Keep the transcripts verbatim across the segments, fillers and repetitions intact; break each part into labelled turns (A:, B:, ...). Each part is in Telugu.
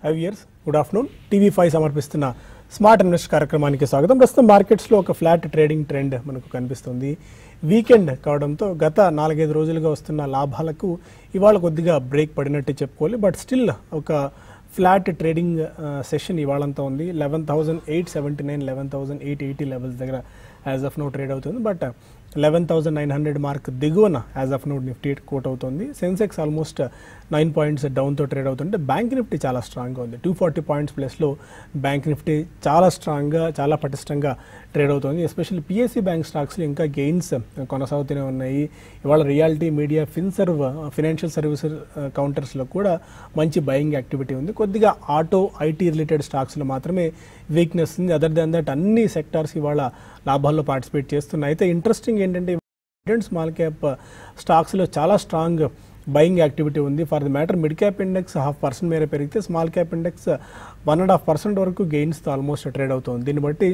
A: Five years good afternoon TV five సమర్పిస్తున్న స్మార్ట్ ఇన్వెస్ట్ కార్యక్రమానికి స్వాగతం. ప్రస్తుతం మార్కెట్స్లో ఒక ఫ్లాట్ ట్రేడింగ్ ట్రెండ్ మనకు కనిపిస్తుంది. వీకెండ్ కావడంతో గత నాలుగైదు రోజులుగా వస్తున్న లాభాలకు ఇవాళ కొద్దిగా బ్రేక్ పడినట్టు చెప్పుకోవాలి. బట్ స్టిల్ ఒక ఫ్లాట్ ట్రేడింగ్ సెషన్ ఇవాళంతా ఉంది. Eleven thousand eight seventy nine eleven thousand eight eighty levels దగ్గర యాజ్ ఆఫ్ నో ట్రేడ్ అవుతుంది. But eleven thousand nine hundred mark దిగువన as of now Nifty quote అవుతుంది. సెన్సెక్స్ ఆల్మోస్ట్ నైన్ పాయింట్స్ డౌన్తో ట్రేడ్ అవుతుంటే బ్యాంక్ నిఫ్టీ చాలా స్ట్రాంగ్గా ఉంది. టూ ఫార్టీ పాయింట్స్ ప్లస్లో బ్యాంక్ నిఫ్టీ చాలా స్ట్రాంగ్గా చాలా పటిష్టంగా ట్రేడ్ అవుతుంది. ఎస్పెషల్లీ పిఎస్సి బ్యాంక్ స్టాక్స్లో ఇంకా గెయిన్స్ కొనసాగుతూనే ఉన్నాయి. ఇవాళ realty media finserv financial services కౌంటర్స్లో కూడా మంచి బయింగ్ యాక్టివిటీ ఉంది. కొద్దిగా ఆటో ఐటీ రిలేటెడ్ స్టాక్స్లో మాత్రమే వీక్నెస్ ఉంది. అదర్ దాన్ దట్ అన్ని సెక్టార్స్ ఇవాళ లాభాల్లో పార్టిసిపేట్ చేస్తున్నాయి. అయితే ఇంట్రెస్టింగ్ ఏంటంటే స్మాల్ క్యాప్ స్టాక్స్లో చాలా స్ట్రాంగ్ బయింగ్ యాక్టివిటీ ఉంది. For the matter mid cap index half percent మేర పెరిగితే small cap index one and half percent వరకు గెయిన్స్తో ఆల్మోస్ట్ ట్రేడ్ అవుతుంది. దీన్ని బట్టి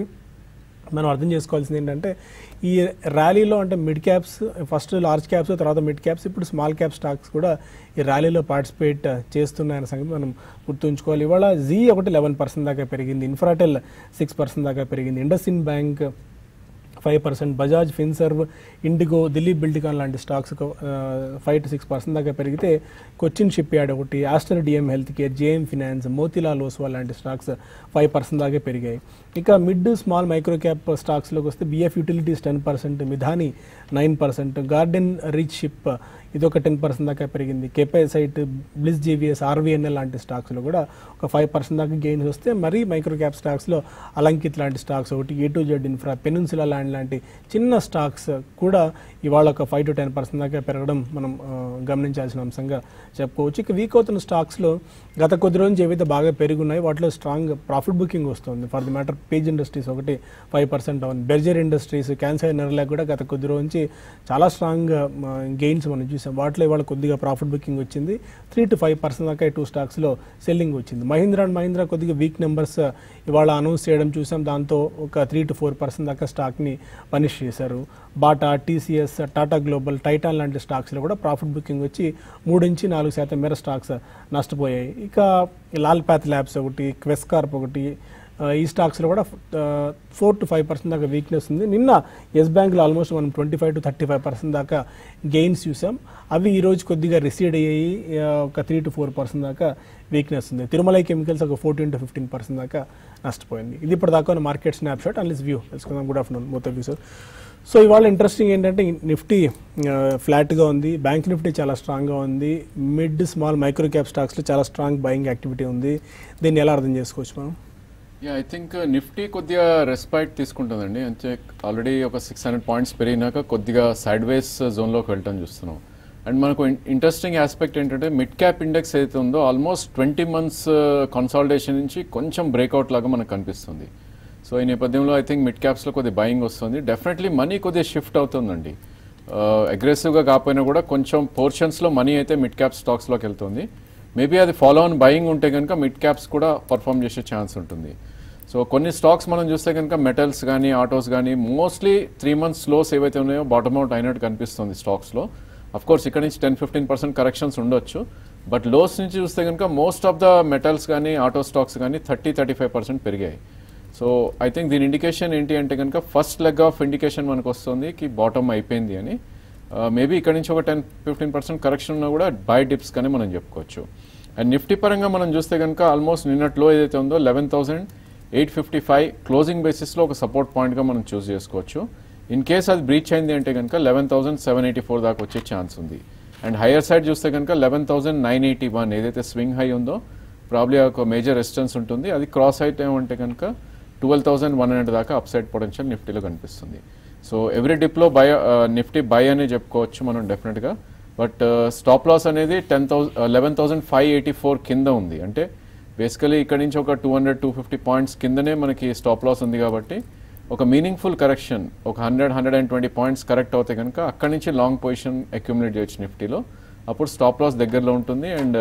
A: మనం అర్థం చేసుకోవాల్సింది ఏంటంటే ఈ ర్యాలీలో అంటే mid caps first large caps తర్వాత మిడ్ క్యాప్స్ ఇప్పుడు స్మాల్ క్యాప్ స్టాక్స్ కూడా ఈ ర్యాలీలో పార్టిసిపేట్ చేస్తున్నాయన్న సంగతి మనం గుర్తుంచుకోవాలి. ఇవాళ జీ ఒకటి లెవెన్ పర్సెంట్ దాకా పెరిగింది, ఇన్ఫ్రాటెల్ సిక్స్ పర్సెంట్ దాకా పెరిగింది, IndusInd bank five percent, Bajaj Finserv, IndiGo, Dilip Buildcon లాంటి stocks five to six percent దాకా పెరిగితే కొచ్చిన్ షిప్ యార్డ్ ఒకటి, Aster DM health care, JM finance, Motilal Oswal లాంటి స్టాక్స్ ఫైవ్ పర్సెంట్ దాకా పెరిగాయి. ఇక మిడ్ స్మాల్ మైక్రో క్యాప్ స్టాక్స్లోకి వస్తే BF utilities ten percent, Midhani nine percent, Garden Reach ship ఇదొక టెన్ పర్సెంట్ దాకా పెరిగింది, కెపాసైట్, బ్లిస్ జీవీఎస్, ఆర్వీఎన్ఎల్ లాంటి స్టాక్స్లో కూడా ఒక ఫైవ్ పర్సెంట్ దాకా గెయిన్స్ వస్తే మరీ మైక్రో క్యాప్ స్టాక్స్లో అలంకిత్ లాంటి స్టాక్స్ ఒకటి, A to Z infra, Peninsula land లాంటి చిన్న స్టాక్స్ కూడా ఇవాళ ఒక ఫైవ్ టు టెన్ పర్సెంట్ దాకా పెరగడం మనం గమనించాల్సిన అంశంగా చెప్పుకోవచ్చు. ఇక వీక్ అవుతున్న స్టాక్స్లో గత కొద్ది రోజులు ఏవైతే బాగా పెరుగున్నాయి వాటిలో స్ట్రాంగ్ ప్రాఫిట్ బుకింగ్ వస్తుంది. For the matter Page industries ఒకటి five percent down, Berger industries, క్యాన్సర్ నెరలా కూడా గత కొద్ది రోజు నుంచి చాలా స్ట్రాంగ్ గెయిన్స్ మనం చూసాం. వాటిలో ఇవాళ కొద్దిగా ప్రాఫిట్ బుకింగ్ వచ్చింది. త్రీ టు ఫైవ్ పర్సెంట్ దాకా టూ స్టాక్స్లో సెల్లింగ్ వచ్చింది. మహీంద్రా అండ్ మహీంద్రా కొద్దిగా వీక్ నెంబర్స్ ఇవాళ అనౌన్స్ చేయడం చూసాం. దాంతో ఒక త్రీ టు ఫోర్ పర్సెంట్ దాకా స్టాక్ని పనిష్ చేశారు. Bata, TCS, Tata Global, Titan లాంటి స్టాక్స్లో కూడా ప్రాఫిట్ బుకింగ్ వచ్చి మూడు నుంచి నాలుగు శాతం మేర స్టాక్స్ నష్టపోయాయి. ఇక లాల్ పాత్ ల్యాబ్స్ ఒకటి, క్వెస్ కార్ప్ ఒకటి, ఈ స్టాక్స్లో కూడా ఫోర్ టు ఫైవ్ పర్సెంట్ దాకా వీక్నెస్ ఉంది. నిన్న ఎస్ బ్యాంక్లో ఆల్మోస్ట్ మనం twenty five to thirty five percent దాకా గెయిన్స్ చూసాం. అవి ఈరోజు కొద్దిగా రిసీడ్ అయ్యాయి, ఒక త్రీ టు ఫోర్ పర్సెంట్ దాకా వీక్నెస్ ఉంది. తిరుమలై కెమికల్స్ ఒక ఫోర్టీన్ టు ఫిఫ్టీన్ పర్సెంట్ దాకా నష్టపోయింది. ఇది ఇప్పటిదాకా market snapshot analysis view తెలుసుకుందాం. గుడ్ ఆఫ్టర్నూన్ మొత్తం వ్యూ సార్. సో ఇవాళ ఇంట్రెస్టింగ్ ఏంటంటే నిఫ్టీ ఫ్లాట్గా ఉంది, బ్యాంక్ నిఫ్టీ చాలా స్ట్రాంగ్గా ఉంది, మిడ్ స్మాల్ మైక్రో క్యాప్ స్టాక్స్లో చాలా స్ట్రాంగ్ బయింగ్ యాక్టివిటీ ఉంది. దీన్ని ఎలా అర్థం చేసుకోవచ్చు మనం?
B: యా ఐ థింక్ నిఫ్టీ కొద్దిగా రెస్పైట్ తీసుకుంటుందండి. అంటే ఆల్రెడీ ఒక సిక్స్ హండ్రెడ్ పాయింట్స్ పెరిగినాక కొద్దిగా సైడ్ వేస్ జోన్లోకి వెళ్ళటం చూస్తున్నాం. అండ్ మనకు ఇంట్రెస్టింగ్ ఆస్పెక్ట్ ఏంటంటే మిడ్ క్యాప్ ఇండెక్స్ ఏదైతే ఉందో ఆల్మోస్ట్ ట్వంటీ మంత్స్ కన్సాలిడేషన్ నుంచి కొంచెం బ్రేక్అవుట్ లాగా మనకు కనిపిస్తుంది. సో ఈ నేపథ్యంలో ఐ థింక్ మిడ్ క్యాప్స్లో కొద్దిగా బయింగ్ వస్తుంది. డెఫినెట్లీ మనీ కొద్దిగా షిఫ్ట్ అవుతుందండి. అగ్రెసివ్గా కాకపోయినా కూడా కొంచెం పోర్షన్స్లో మనీ అయితే మిడ్ క్యాప్ స్టాక్స్లోకి వెళ్తుంది. మేబీ అది ఫాలో ఆన్ బయింగ్ ఉంటే కనుక మిడ్ క్యాప్స్ కూడా పర్ఫామ్ చేసే ఛాన్స్ ఉంటుంది. సో కొన్ని స్టాక్స్ మనం చూస్తే కనుక మెటల్స్ కానీ ఆటోస్ కానీ మోస్ట్లీ త్రీ మంత్స్ లోస్ ఏవైతే ఉన్నాయో బాటమ్ అవుట్ అయినట్టు కనిపిస్తుంది స్టాక్స్లో. అఫ్ కోర్స్ ఇక్కడ నుంచి టెన్ ఫిఫ్టీన్ పర్సెంట్ కరెక్షన్స్ ఉండొచ్చు. బట్ లోస్ నుంచి చూస్తే కనుక మోస్ట్ ఆఫ్ ద మెటల్స్ కానీ ఆటో స్టాక్స్ కానీ థర్టీ థర్టీ ఫైవ్ పర్సెంట్ పెరిగాయి. సో ఐ థింక్ దీని ఇండికేషన్ ఏంటి అంటే కనుక ఫస్ట్ లెగ్ ఆఫ్ ఇండికేషన్ మనకు వస్తుంది కి బాటమ్ అయిపోయింది అని. మేబీ ఇక్కడ నుంచి ఒక టెన్ ఫిఫ్టీన్ పర్సెంట్ కరెక్షన్ ఉన్నా కూడా బై డిప్స్ కానీ మనం చెప్పుకోవచ్చు. అండ్ నిఫ్టీ పరంగా మనం చూస్తే కనుక ఆల్మోస్ట్ నిన్నట్లో ఏదైతే ఉందో eleven thousand eight fifty five closing బేసిస్లో ఒక సపోర్ట్ పాయింట్గా మనం చూస్ చేసుకోవచ్చు. ఇన్ కేస్ అది బ్రీచ్ అయింది అంటే కనుక eleven thousand seven eighty four దాకా వచ్చే ఛాన్స్ ఉంది. అండ్ హయ్యర్ సైడ్ చూస్తే కనుక eleven thousand nine eighty one ఏదైతే స్వింగ్ హై ఉందో ప్రాబ్లీ ఒక మేజర్ రెసిస్టెన్స్ ఉంటుంది. అది క్రాస్ అయితే ఏమంటే కనుక ట్వెల్వ్ థౌసండ్ వన్ హండ్రెడ్ దాకా అప్ సైడ్ పొటెన్షియల్ నిఫ్టీలో కనిపిస్తుంది. సో ఎవ్రీ డిప్లో బై నిఫ్టీ బై అని చెప్పుకోవచ్చు మనం డెఫినెట్గా. బట్ స్టాప్ లాస్ అనేది ten thousand eleven thousand five eighty four కింద ఉంది. అంటే బేసికలీ ఇక్కడ నుంచి ఒక two hundred two fifty points కిందనే మనకి స్టాప్ లాస్ ఉంది. కాబట్టి ఒక మీనింగ్ఫుల్ కరెక్షన్ ఒక hundred hundred and twenty points correct అవుతాయి కనుక అక్కడి నుంచి లాంగ్ పొజిషన్ అక్యుములేట్ చేయొచ్చు నిఫ్టీలో. అప్పుడు స్టాప్ లాస్ దగ్గరలో ఉంటుంది. And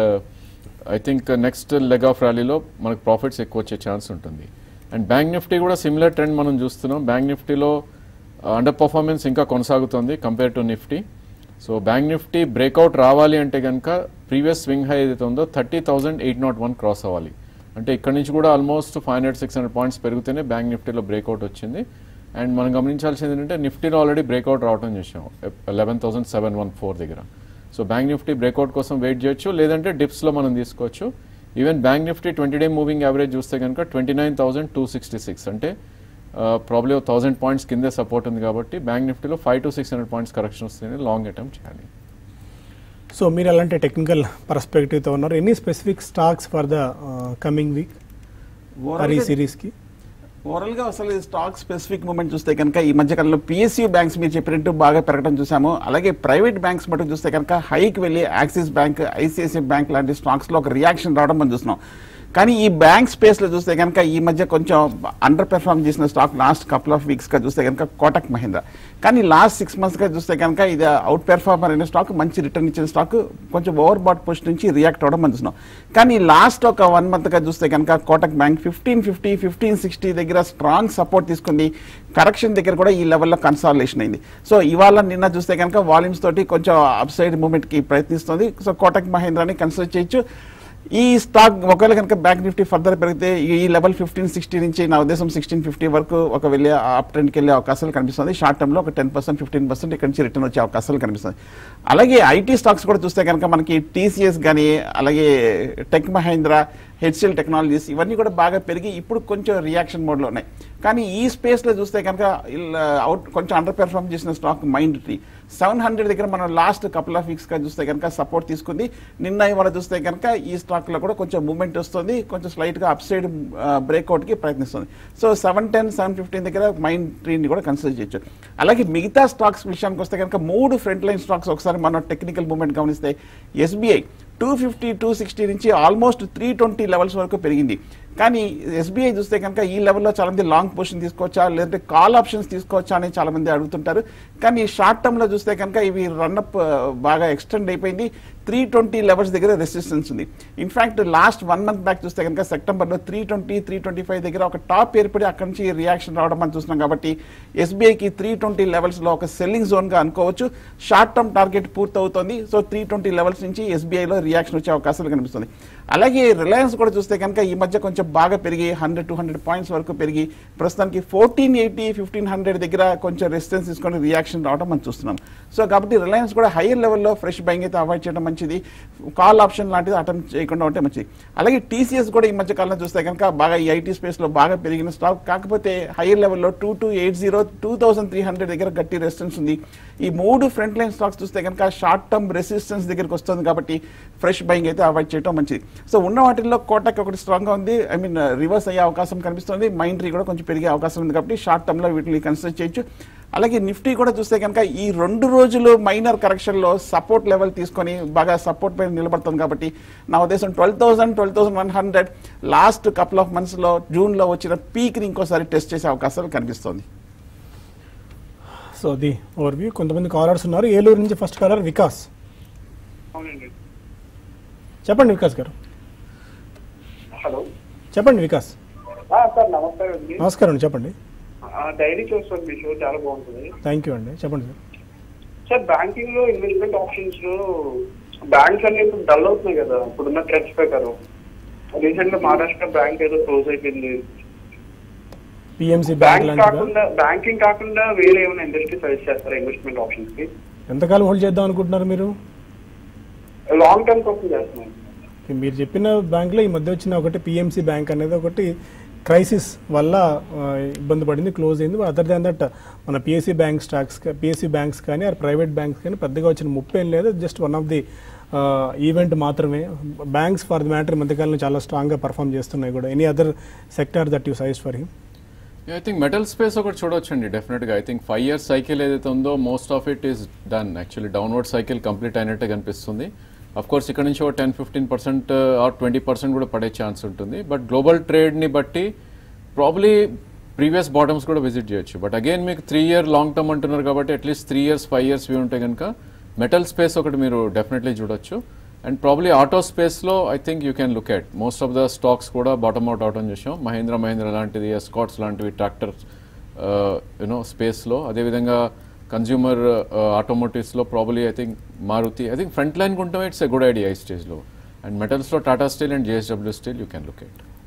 B: I think next leg of ర్యాలీలో మనకు ప్రాఫిట్స్ ఎక్కువ వచ్చే ఛాన్స్ ఉంటుంది. అండ్ బ్యాంక్ నిఫ్టీ కూడా సిమిలర్ ట్రెండ్ మనం చూస్తున్నాం. బ్యాంక్ నిఫ్టీలో అండర్ పర్ఫార్మెన్స్ ఇంకా కొనసాగుతుంది compare to Nifty. So bank Nifty breakout రావాలి అంటే కనుక ప్రీవియస్ స్వింగ్ హై ఏదైతే ఉందో thirty thousand eight nought one cross అవ్వాలి. అంటే ఇక్కడ నుంచి కూడా almost five hundred six hundred points పెరిగితేనే బ్యాంక్ నిఫ్టీలో బ్రేక్అవుట్ వచ్చింది. అండ్ మనం గమనించాల్సింది ఏంటంటే నిఫ్టీలో ఆల్రెడీ బ్రేక్అవుట్ రావడం చూసాం eleven thousand seven one four దగ్గర. సో బ్యాంక్ నిఫ్టీ బ్రేక్అవుట్ కోసం వెయిట్ చేయొచ్చు, లేదంటే డిప్స్లో మనం తీసుకోవచ్చు. Even bank Nifty twenty day moving average చూస్తే కనుక twenty nine thousand two sixty six అంటే ప్రాబ్లీ థౌసండ్ పాయింట్స్ కిందే సపోర్ట్ ఉంది కాబట్టి బ్యాంక్ నిఫ్టీలో five to six hundred points correction వస్తుంది, లాంగ్ అటెంప్ట్ చేయాలి.
A: సో మీరు అలాంటి టెక్నికల్ పర్స్పెక్టివ్తో ఉన్నారు. Any specific stocks for the coming week ఈ సిరీస్కి?
C: ఓవరాల్గా అసలు స్టాక్ స్పెసిఫిక్ మూమెంట్ చూస్తే కనుక ఈ మధ్యకాలంలో పిఎస్యూ బ్యాంక్స్ మీరు చెప్పినట్టు బాగా పెరగడం చూసాము. అలాగే ప్రైవేట్ బ్యాంక్స్ మటుకు చూస్తే కనుక హైక్ వెళ్ళి యాక్సిస్ బ్యాంక్, ఐసిఐసిఐ బ్యాంక్ లాంటి స్టాక్స్లో ఒక రియాక్షన్ రావడం మనం చూస్తున్నాం. కానీ ఈ బ్యాంక్ స్పేస్లో చూస్తే కనుక ఈ మధ్య కొంచెం అండర్ పెర్ఫార్మ్ చేసిన స్టాక్ లాస్ట్ కపుల్ ఆఫ్ వీక్స్గా చూస్తే కనుక కోటక్ మహీంద్రా. కానీ లాస్ట్ సిక్స్ మంత్స్గా చూస్తే కనుక ఇది అవుట్ పెర్ఫార్మర్ అయిన స్టాక్, మంచి రిటర్న్ ఇచ్చిన స్టాక్, కొంచెం ఓవర్ బాట్ పొజిషన్ నుంచి రియాక్ట్ అవ్వడం మనం చూస్తున్నాం. కానీ లాస్ట్ ఒక వన్ మంత్గా చూస్తే కనుక Kotak bank fifteen fifty fifteen sixty దగ్గర స్ట్రాంగ్ సపోర్ట్ తీసుకుంది. కరెక్షన్ దగ్గర కూడా ఈ లెవెల్లో కన్సాలిడేషన్ అయింది. సో ఇవాళ నిన్న చూస్తే కనుక వాల్యూమ్స్ తోటి కొంచెం అప్ సైడ్ మూవ్మెంట్కి ప్రయత్నిస్తుంది. సో కోటక్ మహీంద్రాని కన్సిడర్ చేయొచ్చు. ఈ స్టాక్ ఒకవేళ కనుక బ్యాంక్ నిఫ్టీ ఫర్దర్ పెరిగితే ఈ లెవెల్ ఫిఫ్టీన్ సిక్స్టీ నుంచి నా ఉద్దేశం సిక్స్టీన్ ఫిఫ్టీ వరకు ఒక వెళ్ళే అప్ ట్రెండ్కి వెళ్ళే అవకాశాలు కనిపిస్తుంది. షార్ట్ టర్మ్లో ఒక టెన్ పర్సెంట్ ఫిఫ్టీన్ పర్సెంట్ ఇక్కడ నుంచి రిటర్న్ వచ్చే అవకాశాలు కనిపిస్తుంది. అలాగే ఐటీ స్టాక్స్ కూడా చూస్తే కనుక మనకి టీసీఎస్ కానీ, అలాగే టెక్ మహీంద్రా, హెచ్సిఎల్ టెక్నాలజీస్ ఇవన్నీ కూడా బాగా పెరిగి ఇప్పుడు కొంచెం రియాక్షన్ మోడ్లో ఉన్నాయి. కానీ ఈ స్పేస్లో చూస్తే కనుక అవుట్ కొంచెం అండర్ పెర్ఫార్మ్ చేసిన stock Mindtree seven hundred దగ్గర మనం లాస్ట్ కపుల్ ఆఫ్ వీక్స్గా చూస్తే కనుక సపోర్ట్ తీసుకుంది. నిన్న ఇవాళ చూస్తే కనుక ఈ స్టాక్లో కూడా కొంచెం మూవ్మెంట్ వస్తుంది, కొంచెం స్లైట్గా అప్ సైడ్ బ్రేక్అవుట్కి ప్రయత్నిస్తుంది. So seven ten seven fifteen దగ్గర మైండ్ ట్రీని కూడా కన్సిడర్ చేయొచ్చు. అలాగే మిగతా స్టాక్స్ విషయానికి వస్తే కనుక మూడు ఫ్రంట్ లైన్ స్టాక్స్ ఒకసారి మనం టెక్నికల్ మూవ్మెంట్ గమనిస్తే SBI two fifty two sixty నుంచి ఆల్మోస్ట్ త్రీ ట్వంటీ లెవెల్స్ వరకు పెరిగింది. కానీ ఎస్బీఐ చూస్తే కనుక ఈ లెవెల్లో చాలామంది లాంగ్ పొజిషన్ తీసుకోవచ్చా లేదంటే కాల్ ఆప్షన్స్ తీసుకోవచ్చా అని చాలామంది అడుగుతుంటారు. కానీ షార్ట్ టర్మ్లో చూస్తే కనుక ఇవి రన్అప్ బాగా ఎక్స్టెండ్ అయిపోయింది. త్రీ ట్వంటీ లెవెల్స్ దగ్గర రెసిస్టెన్స్ ఉంది. In fact last one month back చూస్తే కనుక సెప్టెంబర్లో three twenty three twenty five దగ్గర ఒక టాప్ ఏర్పడి అక్కడి నుంచి రియాక్షన్ రావడం మనం చూస్తున్నాం. కాబట్టి ఎస్బీఐకి త్రీ ట్వంటీ లెవెల్స్లో ఒక సెల్లింగ్ జోన్గా అనుకోవచ్చు. షార్ట్ టర్మ్ టార్గెట్ పూర్తవుతుంది. సో త్రీ ట్వంటీ లెవెల్స్ నుంచి ఎస్బీఐలో రియాక్షన్ వచ్చే అవకాశాలు కనిపిస్తుంది. అలాగే రిలయన్స్ కూడా చూస్తే కనుక ఈ మధ్య కొంచెం బాగా పెరిగి హండ్రెడ్ టూ హండ్రెడ్ పాయింట్స్ వరకు పెరిగి ప్రస్తుతానికి ఫోర్టీన్ ఎయిటీ ఫిఫ్టీన్ హండ్రెడ్ దగ్గర కొంచెం రెసిస్టెన్స్ తీసుకొని రియాక్షన్ రావడం మనం చూస్తున్నాం. సో కాబట్టి రిలయన్స్ కూడా హైయర్ లెవెల్లో ఫ్రెష్ బయింగ్ అయితే అవాయిడ్ చేయడం మంచిది, కాల్ ఆప్షన్ లాంటిది అటెంప్ట్ చేయకుండా ఉంటే మంచిది. అలాగే టీసీఎస్ కూడా ఈ మధ్య కాలంలో చూస్తే కనుక బాగా ఈ ఐటీ స్పేస్లో బాగా పెరిగిన స్టాక్, కాకపోతే హైయర్ లెవెల్లో two two eight zero two thousand three hundred దగ్గర గట్టి రెసిస్టెన్స్ ఉంది. ఈ మూడు ఫ్రంట్ లైన్ స్టాక్స్ చూస్తే కనుక షార్ట్ టర్మ్ రెసిస్టెన్స్ దగ్గరికి వస్తుంది కాబట్టి ఫ్రెష్ బయింగ్ అయితే అవాయిడ్ చేయడం మంచిది. సో ఉన్న వాటిల్లో కోటక్ ఒకటి స్ట్రాంగ్గా ఉంది, ఐ మీన్ రివర్స్ అయ్యే అవకాశం కనిపిస్తుంది. మైండ్ ట్రీ కూడా కొంచెం పెరిగే అవకాశం ఉంది కాబట్టి షార్ట్ టర్మ్లో వీటిని కన్సిడర్ చేయొచ్చు. అలాగే నిఫ్టీ కూడా చూస్తే కనుక ఈ రెండు రోజులు మైనర్ కరెక్షన్లో సపోర్ట్ లెవెల్ తీసుకొని బాగా సపోర్ట్ పైన నిలబడుతుంది కాబట్టి నా ఉద్దేశం twelve thousand twelve thousand one hundred last couple of మంత్స్లో జూన్లో వచ్చిన పీక్ని ఇంకోసారి టెస్ట్ చేసే అవకాశాలు కనిపిస్తుంది.
A: So the overview. కొంతమంది కాలర్స్ ఉన్నారు. ఏలూరు నుంచి ఫస్ట్ కాలర్ వికాస్. చెప్పండి వికాస్ గారు.
D: హలో
A: చెప్పండి వికాస్.
D: సార్ నమస్కారం అండి.
A: నమస్కారం అండి, చెప్పండి.
D: డైలీ చూస్తాను మీ షో, చాలా బాగుంటుంది.
A: థ్యాంక్ యూ అండి, చెప్పండి సార్.
D: సార్ బ్యాంకింగ్ లో ఇన్వెస్ట్మెంట్ ఆప్షన్స్ లో బ్యాంక్స్ అన్ని ఇప్పుడు డల్ అవుతున్నాయి కదా ఇప్పుడున్న ట్రెండ్స్ ప్రకారం. రీసెంట్ గా మహారాష్ట్ర బ్యాంక్ ఏదో క్లోజ్ అయిపోయింది.
A: పిఎంసి
D: బ్యాంక్
A: బ్యాంక్
D: కాకుండా బ్యాంకింగ్ కాకుండా వేరే ఏమైనా ఇండస్ట్రీ సజెస్ట్ చేస్తారా ఇన్వెస్ట్మెంట్ ఆప్షన్స్ కి?
A: ఎంతకాలం హోల్డ్ చేద్దాం అనుకుంటున్నారు మీరు?
D: లాంగ్ టర్మ్ కోసం చేస్తున్నాం.
A: మీరు చెప్పిన బ్యాంకులో ఈ మధ్య వచ్చిన ఒకటి పిఎంసి బ్యాంక్ అనేది ఒకటి క్రైసిస్ వల్ల ఇబ్బంది పడింది, క్లోజ్ అయింది. అదర్ దాన్ దట్ మన PSU bank stocks PSU banks కానీ ఆ ప్రైవేట్ బ్యాంక్స్ కానీ పెద్దగా వచ్చిన ముప్పై ఏం లేదు, just one of the event మాత్రమే. బ్యాంక్స్ ఫర్ ది మ్యాటర్ మధ్యకాలంలో చాలా స్ట్రాంగ్గా పర్ఫామ్ చేస్తున్నాయి కూడా. Any other sector that you suggest for him?
B: I think metal space ఒకటి చూడొచ్చండి డెఫినెట్గా. I think five years cycle ఏదైతే ఉందో most of it is done. Actually downward cycle complete అయినట్టే కనిపిస్తుంది. అఫ్ కోర్స్ ఇక్కడ నుంచి ఒక ten fifteen percent or twenty percent కూడా పడే ఛాన్స్ ఉంటుంది. బట్ గ్లోబల్ ట్రేడ్ని బట్టి ప్రాబ్లీ ప్రీవియస్ బాటమ్స్ కూడా విజిట్ చేయొచ్చు. బట్ అగైన్ మీకు త్రీ ఇయర్ లాంగ్ టర్మ్ అంటున్నారు కాబట్టి at least three years five years view ఉంటే కనుక మెటల్ స్పేస్ ఒకటి మీరు డెఫినెట్లీ చూడొచ్చు. అండ్ ప్రాబ్లీ ఆటో స్పేస్లో I think you can look at most of the stocks కూడా బాటమ్ అవుట్ అవటం చూసాం. మహీంద్రా మహీంద్రా లాంటిది, ఎస్కాట్స్ లాంటివి ట్రాక్టర్ యూనో స్పేస్లో. అదేవిధంగా కన్జ్యూమర్ ఆటోమోటివ్స్లో probably I think Maruti. I think front line కొంటాం ఇట్స్ ఎ గుడ్ ఐడియా ఈ స్టేజ్లో. అండ్ మెటల్స్లో Tata steel and JSW steel you can look at.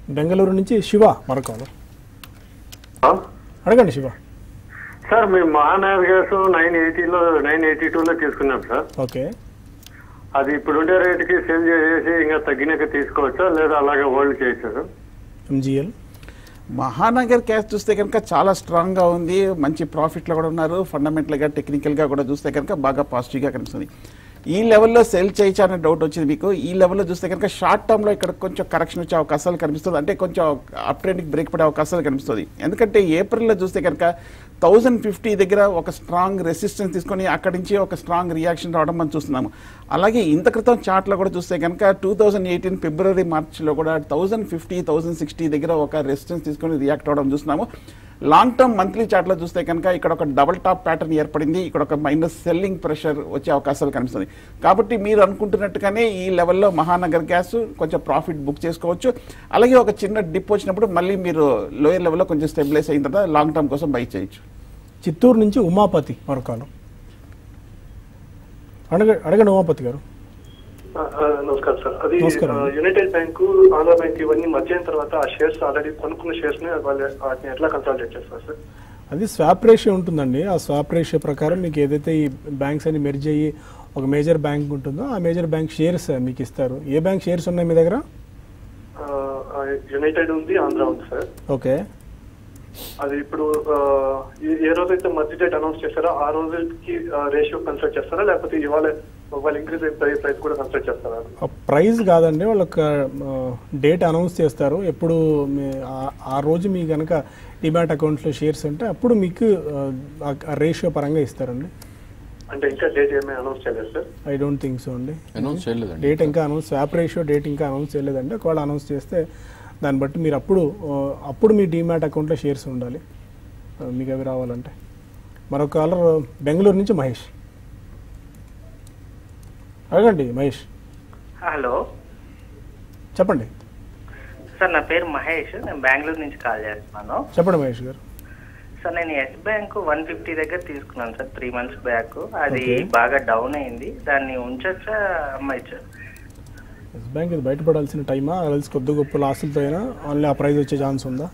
A: Bengaluru నుంచి శివ మరొకరు అడగండి శివ.
E: సార్ మేము మహానగర్ గ్యాస్ నైన్ ఎయిటీలో నైన్ ఎయిటీ టూలో తీసుకున్నాం సార్.
A: ఓకే,
E: అది ఇప్పుడుండే రేటుకి సేల్ చేసేసి ఇంకా తగ్గినాక తీసుకోవచ్చా లేదా అలాగే హోల్డ్ చేయొచ్చా సార్?
A: ఎంజీఎల్
C: మహానగర్ క్యాష్ చూస్తే కనుక చాలా స్ట్రాంగ్గా ఉంది, మంచి ప్రాఫిట్లో కూడా ఉన్నారు. ఫండమెంటల్గా టెక్నికల్గా కూడా చూస్తే కనుక బాగా పాజిటివ్గా కనిపిస్తుంది. ఈ లెవెల్లో సెల్ చేయొచ్చా అనే డౌట్ వచ్చింది మీకు. ఈ లెవెల్లో చూస్తే కనుక షార్ట్ టర్మ్లో ఇక్కడ కొంచెం కరెక్షన్ వచ్చే అవకాశాలు కనిపిస్తుంది, అంటే కొంచెం అప్ ట్రెండ్కి బ్రేక్ పడే అవకాశాలు కనిపిస్తుంది. ఎందుకంటే ఏప్రిల్లో చూస్తే కనుక థౌజండ్ ఫిఫ్టీ దగ్గర ఒక స్ట్రాంగ్ రెసిస్టెన్స్ తీసుకొని అక్కడి నుంచి ఒక స్ట్రాంగ్ రియాక్షన్ రావడం మనం చూస్తున్నాము. అలాగే ఇంత క్రితం చార్ట్లో కూడా చూస్తే కనుక టూ థౌజండ్ ఎయిటీన్ ఫిబ్రవరి మార్చిలో కూడా థౌజండ్ ఫిఫ్టీ థౌజండ్ సిక్స్టీ దగ్గర ఒక రెసిస్టెన్స్ తీసుకొని రియాక్ట్ అవ్వడం చూస్తున్నాము. లాంగ్ టర్మ్ మంత్లీ చార్ట్లో చూస్తే కనుక ఇక్కడ ఒక డబుల్ టాప్ ప్యాటర్న్ ఏర్పడింది, ఇక్కడ ఒక మైనస్ సెల్లింగ్ ప్రెషర్ వచ్చే అవకాశాలు కనిపిస్తుంది. కాబట్టి మీరు అనుకుంటున్నట్టుగానే ఈ లెవెల్లో మహానగర్ గ్యాస్ కొంచెం ప్రాఫిట్ బుక్ చేసుకోవచ్చు. అలాగే ఒక చిన్న డిప్ వచ్చినప్పుడు మళ్ళీ మీరు లోయర్ లెవెల్లో కొంచెం స్టెబిలైజ్ అయిన తర్వాత లాంగ్ టర్మ్ కోసం బై చేయొచ్చు.
A: చిత్తూరు నుంచి ఉమాపతి మరొకరు అడగ అడగండి ఉమాపతి గారు.
F: నమస్కారం సార్. అది
A: నమస్కారం.
F: యునైటెడ్ బ్యాంకు, ఆంధ్ర బ్యాంక్ ఇవన్నీ మధ్య అయిన తర్వాత ఆ షేర్స్ ఆల్రెడీ కొనుక్కున్న షేర్స్ ని వాళ్ళు వాటిని ఎట్లా కన్సల్టేట్ చేస్తారు సార్?
A: అది స్వాప్ రేషియో ఉంటుందండి. ఆ స్వాప్ రేషియో ప్రకారం మీకు ఏదైతే ఈ బ్యాంక్స్ అన్ని మెర్జ్ అయ్యి ఒక మేజర్ బ్యాంక్ ఉంటుందో ఆ మేజర్ బ్యాంక్ షేర్స్ మీకు ఇస్తారు. ఏ బ్యాంక్ షేర్స్ ఉన్నాయి మీ దగ్గర?
F: యునైటెడ్ ఉంది, ఆంధ్ర ఉంది సార్.
A: ఓకే,
F: అది ఇప్పుడు ఏ రోజైతే మధ్య డేట్ అనౌన్స్ చేస్తారో ఆ రోజుకి రేషియో కన్సల్ట్ చేస్తారా, లేకపోతే ఇవాళ వాళ్ళు ఇంక్రీజ్ అయిన ప్రైస్ కూడా కన్సల్ట్ చేస్తారా?
A: ప్రైస్ కాదండి, వాళ్ళు ఒక డేట్ అనౌన్స్ చేస్తారు. ఎప్పుడు ఆ రోజు మీ కనుక డిమాట్ అకౌంట్స్లో షేర్స్ ఉంటే అప్పుడు మీకు రేషియో పరంగా ఇస్తారండి.
F: అంటే ఇంకా డేట్ ఏమీ అనౌన్స్ చేయలేదు sir?
A: I don't think so అండి.
B: అనౌన్స్ చేయలేదండి.
A: డేట్ ఇంకా అనౌన్స్ స్వాప్ రేషియో డేట్ ఇంకా అనౌన్స్ చేయలేదండి. ఒకవేళ అనౌన్స్ చేస్తే దాన్ని బట్టి మీరు అప్పుడు అప్పుడు మీ డీమ్యాట్ అకౌంట్లో షేర్స్ ఉండాలి మీకు అవి రావాలంటే. మరొక కాలర్ బెంగళూరు నుంచి మహేష్ అడగండి. మహేష్
G: హలో
A: చెప్పండి.
G: సార్ నా పేరు మహేష్, నేను బెంగళూరు నుంచి కాల్ చేస్తున్నాను.
A: చెప్పండి మహేష్ గారు.
G: సార్ నేను ఎస్ బ్యాంక్ వన్ ఫిఫ్టీ దగ్గర తీసుకున్నాను సార్ త్రీ మంత్స్ బ్యాక్. అది బాగా డౌన్ అయింది, దాన్ని ఉంచొచ్చా అమ్మచ్చా?
A: ఎస్ బ్యాంక్ ఇది బయటపడాల్సిన టైమా, కలిసి కొద్ది గొప్ప లాసులతో అయినా ఓన్లీ ఆ ప్రైస్ వచ్చే ఛాన్స్ ఉందా?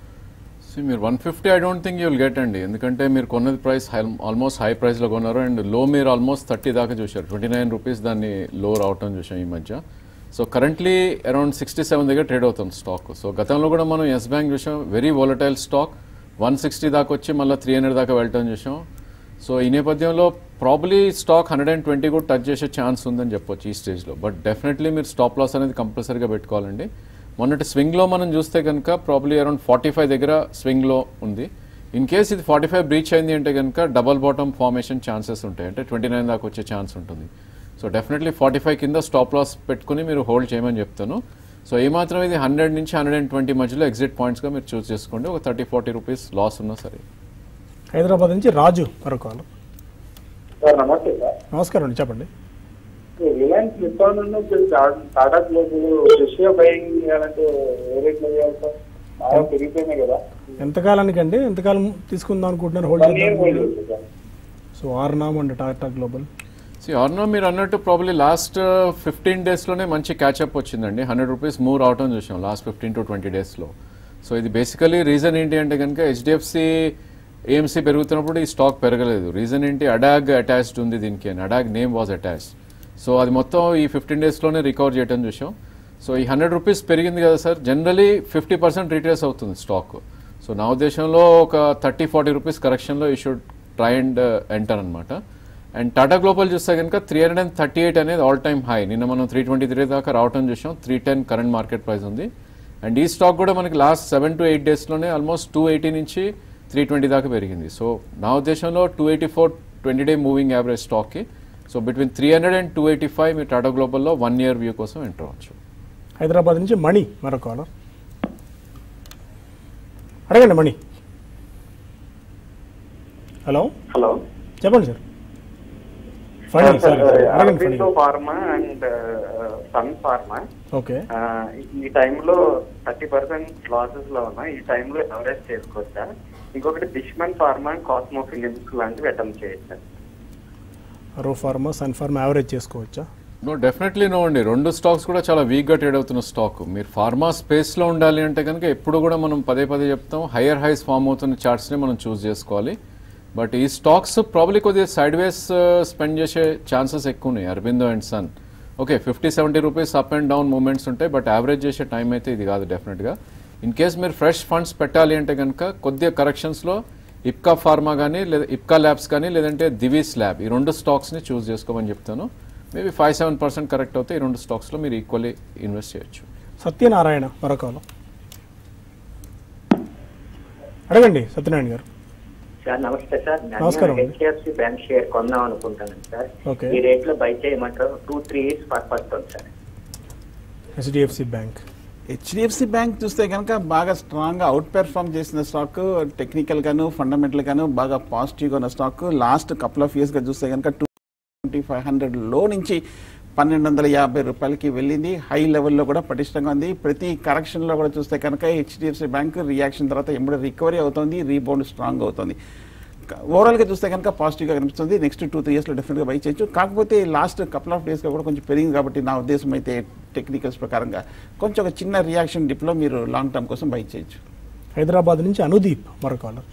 B: సో మీరు one fifty I don't think you will get అండి, ఎందుకంటే మీరు కొన్నది ప్రైస్ హై ఆల్మోస్ట్ హై ప్రైస్లో కొన్నారు అండ్ లో మీరు ఆల్మోస్ట్ థర్టీ దాకా చూశారు. ట్వంటీ నైన్ రూపీస్ దాన్ని లో రావటం చూసాం ఈ మధ్య. So currently around sixty seven దగ్గర ట్రేడ్ అవుతుంది స్టాక్. సో గతంలో కూడా మనం ఎస్ బ్యాంక్ చూసాం, very volatile stock, one sixty దాకా వచ్చి మళ్ళీ త్రీ హండ్రెడ్ దాకా వెళ్ళటం చూసాం. సో ఈ నేపథ్యంలో probably stock hundred and twenty కూడా టచ్ చేసే ఛాన్స్ ఉందని చెప్పొచ్చు ఈ స్టేజ్లో. బట్ డెఫినెట్లీ మీరు స్టాప్ లాస్ అనేది కంపల్సరీగా పెట్టుకోవాలండి. మొన్నటి స్వింగ్లో మనం చూస్తే కనుక ప్రాబ్లీ అరౌండ్ ఫార్టీ ఫైవ్ దగ్గర స్వింగ్లో ఉంది. ఇన్ కేస్ ఇది ఫార్టీ ఫైవ్ బ్రీచ్ అయింది అంటే కనుక డబల్ బాటమ్ ఫార్మేషన్ ఛాన్సెస్ ఉంటాయి, అంటే ట్వంటీ నైన్ దాకా వచ్చే ఛాన్స్ ఉంటుంది. సో డెఫినెట్లీ ఫార్టీ ఫైవ్ కింద స్టాప్ లాస్ పెట్టుకుని మీరు హోల్డ్ చేయమని చెప్తాను. సో ఏమాత్రం ఇది హండ్రెడ్ నుంచి హండ్రెడ్ అండ్ ట్వంటీ మధ్యలో ఎగ్జిట్ పాయింట్స్గా మీరు చూస్ చేసుకోండి. ఒక థర్టీ ఫార్టీ రూపీస్ లాస్ ఉన్నా సరే.
A: హైదరాబాద్ నుంచి రాజు మరొక
H: సార్ నమస్తే సార్.
A: నమస్కారం అండి, చెప్పండి.
H: Reliance Nippon Tata Global Russia buying చేయాలంటే ఏ రేట్లో చేయాలి సార్? బాగా పెరిగిపోయినాయి కదా.
A: ఎంతకాలానికి అండి, ఎంతకాలం తీసుకుందాం అనుకుంటున్నారు హోల్డ్ చేద్దాం? సో ఆర్నామ్ అండి టాటా గ్లోబల్.
B: సి ఆర్నో మీరు అన్నట్టు ప్రాబ్లీ లాస్ట్ ఫిఫ్టీన్ డేస్లోనే మంచి క్యాచప్ వచ్చిందండి. హండ్రెడ్ రూపీస్ మూవ్ రావటం చూసాం లాస్ట్ ఫిఫ్టీన్ టు ట్వంటీ డేస్లో. సో ఇది బేసికలీ రీజన్ ఏంటి అంటే కనుక హెచ్డిఎఫ్సి ఏఎంసీ పెరుగుతున్నప్పుడు ఈ స్టాక్ పెరగలేదు. రీజన్ ఏంటి, అడాగ్ అటాచ్డ్ ఉంది దీనికి అని, ADAG name was attached. So అది మొత్తం ఈ ఫిఫ్టీన్ డేస్లోనే రికవర్ చేయడం చూసాం. సో ఈ హండ్రెడ్ రూపీస్ పెరిగింది కదా sir, generally fifty percent retrace అవుతుంది స్టాక్. సో నా ఉద్దేశంలో ఒక థర్టీ ఫార్టీ రూపీస్ కరెక్షన్లో ఈ షుడ్ ట్రై అండ్ ఎంటర్ అనమాట. అండ్ టాటా గ్లోబల్ చూస్తే కనుక three hundred and thirty eight అనేది ఆల్ టైమ్ హై. నిన్న మనం త్రీ ట్వంటీ త్రీ దాకా రావటం చూసాం. Three ten current market price ఉంది. అండ్ ఈ స్టాక్ కూడా మనకి లాస్ట్ సెవెన్ టు ఎయిట్ డేస్లోనే ఆల్మోస్ట్ టూ ఎయిటీ నుంచి త్రీ ట్వంటీ దాకా పెరిగింది. సో నా ఉద్దేశంలో two eighty four twenty day moving average స్టాక్కి. So between three hundred and two eighty five మీరు టాటా గ్లోబల్లో వన్ ఇయర్ వ్యూ కోసం ఎంటర్ అవ్వచ్చు.
A: హైదరాబాద్ నుంచి మణి మరొక కాలర్ అడగండి. మణి హలో
F: హలో
A: చెప్పండి సార్. ఫండి సార్ అడగండి. ఫండి
I: pharma and Sun pharma
A: okay.
I: ఈ టైంలో థర్టీ పర్సెంట్ లాసెస్ లో ఉన్నాయి. ఈ టైంలో ఎవరేజ్ చేసుకోవచ్చా? ఇంకొకటి బిష్మన్ ఫార్మా అండ్ కాస్మో ఫిలిమ్స్ లాంటివి అటెంప్ట్ చేయొచ్చా?
A: రో ఫార్మా సన్ ఫార్మా యావరేజ్ చేసుకోవచ్చా?
B: నో డెఫినెట్లీ నో అండి. రెండు స్టాక్స్ కూడా చాలా వీక్గా ట్రేడ్ అవుతున్న స్టాక్. మీరు ఫార్మా స్పేస్లో ఉండాలి అంటే కనుక ఎప్పుడు కూడా మనం పదే పదే చెప్తాం హయ్యర్ హైస్ ఫామ్ అవుతున్న చార్ట్స్ని మనం చూస్ చేసుకోవాలి. బట్ ఈ స్టాక్స్ ప్రాబ్లీ కొద్దిగా సైడ్ వేస్ స్పెండ్ చేసే ఛాన్సెస్ ఎక్కువ ఉన్నాయి. Aurobindo and Sun okay fifty seventy rupees up and down movements ఉంటాయి, బట్ యావరేజ్ చేసే టైం అయితే ఇది కాదు డెఫినెట్గా. ఇన్ కేస్ మీరు ఫ్రెష్ ఫండ్స్ పెట్టాలి అంటే కనుక కొద్దిగా కరెక్షన్స్లో ఇప్కా ఫార్మా కానీ లేదా ఇప్కా ల్యాబ్స్ కానీ లేదంటే దివీస్ ల్యాబ్ ఈ రెండు స్టాక్స్ని చూస్ చేసుకోమని చెప్తాను. Maybe five seven percent correct అవుతే ఈ రెండు స్టాక్స్లో మీరు ఈక్వల్లీ ఇన్వెస్ట్ చేయొచ్చు.
A: సత్యనారాయణ మరొకలో అడగండి. సత్యనారాయణ గారు
J: సార్ నమస్తే సార్.
A: నమస్కారం.
J: హెచ్డిఎఫ్సి బ్యాంక్ షేర్ కొందాం అనుకుంటాను సార్.
A: ఓకే.
J: ఈ రేట్ లో బై చేయమంటారు. Two three years purpose sir.
A: HDFC Bank
C: HDFC Bank చూస్తే కనుక బాగా స్ట్రాంగ్గా అవుట్ పెర్ఫార్మ్ చేసిన స్టాక్, టెక్నికల్ గాను ఫండమెంటల్ గాను బాగా పాజిటివ్గా ఉన్న స్టాక్. లాస్ట్ కపుల్ ఆఫ్ ఇయర్స్గా చూస్తే కనుక టూ ట్వంటీ ఫైవ్ హండ్రెడ్ లో నుంచి పన్నెండు వందల యాభై రూపాయలకి వెళ్ళింది. హై లెవెల్లో కూడా పటిష్టంగా ఉంది. ప్రతి కరెక్షన్లో కూడా చూస్తే కనుక హెచ్డిఎఫ్సి బ్యాంక్ రియాక్షన్ తర్వాత ఎప్పుడు రికవరీ అవుతుంది, రీబౌండ్ స్ట్రాంగ్ అవుతుంది. ఓవరాల్గా చూస్తే కనుక పాజిటివ్గా కనిపిస్తుంది. నెక్స్ట్ టూ త్రీ ఇయర్స్లో డెఫినెట్గా బై చేయొచ్చు. కాకపోతే లాస్ట్ కపుల్ ఆఫ్ డేస్గా కూడా కొంచెం పెరిగింది కాబట్టి నా ఉద్దేశం అయితే టెక్నికల్స్ ప్రకారంగా కొంచెం ఒక చిన్న రియాక్షన్ డిప్లో మీరు లాంగ్ టర్మ్ కోసం బై చేయొచ్చు.
A: హైదరాబాద్ నుంచి అనుదీప్ మరో కాలర్.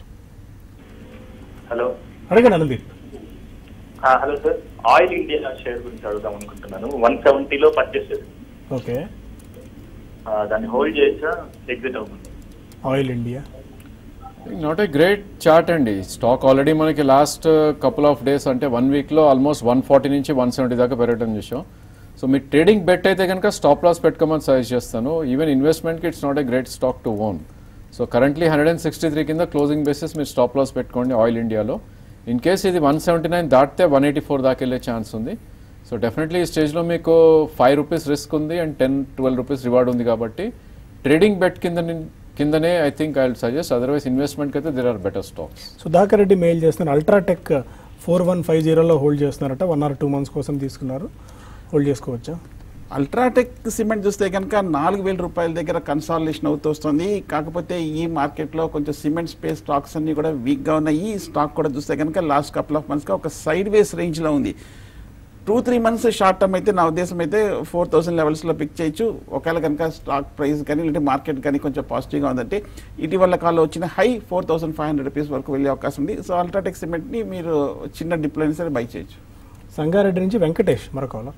K: హలో
A: అడగండి Anudeep.
K: Hello sir, Oil India share గురించి అడుగుదాం అనుకుంటున్నాను. వన్ సెవెంటీలో పర్చేస్ చేశాను.
A: ఓకే.
K: దాన్ని హోల్డ్ చేసా ఎగ్జిట్ అవుతుంది.
A: Oil India
B: not a great chart అండి. స్టాక్ ఆల్రెడీ మనకి లాస్ట్ కపుల్ ఆఫ్ డేస్ అంటే వన్ వీక్లో ఆల్మోస్ట్ వన్ ఫార్టీ నుంచి వన్ సెవెంటీ దాకా పెరగడం చూసాం. సో మీ ట్రేడింగ్ బెట్ అయితే కనుక స్టాప్ లాస్ పెట్టుకోమని సజెస్ట్ చేస్తాను. ఈవెన్ ఇన్వెస్ట్మెంట్కి it's not a great stock to own. So currently hundred and sixty three కింద క్లోజింగ్ బేసిస్ మీరు స్టాప్ లాస్ పెట్టుకోండి ఆయిల్ ఇండియాలో. ఇన్ కేస్ ఇది వన్ సెవెంటీ నైన్ దాటితే వన్ ఎయిటీ ఫోర్ దాకా వెళ్ళే ఛాన్స్ ఉంది. సో డెఫినెట్లీ ఈ స్టేజ్లో మీకు ఫైవ్ రూపీస్ రిస్క్ ఉంది and ten twelve rupees reward ఉంది కాబట్టి ట్రేడింగ్ బెట్ కింద కిందనే I think I will suggest. Otherwise ఇన్వెస్ట్మెంట్కి అయితే there are better stocks.
A: Sudhakar Reddy mail చేస్తున్నారు. అల్ట్రాటెక్ ఫోర్ వన్ ఫైవ్ జీరోలో హోల్డ్ చేస్తున్నారట. వన్ ఆర్ టూ మంత్స్ కోసం తీసుకున్నారు. హోల్డ్ చేసుకోవచ్చా?
C: అల్ట్రాటెక్ సిమెంట్ చూస్తే కనుక నాలుగు వేల రూపాయల దగ్గర కన్సాలిడేషన్ అవుతూ వస్తుంది. కాకపోతే ఈ మార్కెట్లో కొంచెం సిమెంట్ స్పేస్ స్టాక్స్ అన్ని కూడా వీక్గా ఉన్నాయి. ఈ స్టాక్ కూడా చూస్తే కనుక లాస్ట్ కపుల్ ఆఫ్ మంత్స్గా ఒక సైడ్ వేస్ రేంజ్లో ఉంది. Two three months short term అయితే నా ఉద్దేశం అయితే ఫోర్ థౌసండ్ లెవెల్స్లో పిక్ చేయొచ్చు. ఒకవేళ కనుక స్టాక్ ప్రైస్ కానీ లేదంటే మార్కెట్ కానీ కొంచెం పాజిటివ్గా ఉందంటే ఇటీవల కాలంలో వచ్చిన high four thousand five hundred rupees వరకు వెళ్ళే అవకాశం ఉంది. సో అల్ట్రాటెక్ సిమెంట్ని మీరు చిన్న డిప్లో అయినా సరే బై చేయొచ్చు.
A: సంగారెడ్డి నుంచి వెంకటేష్ మరొకలో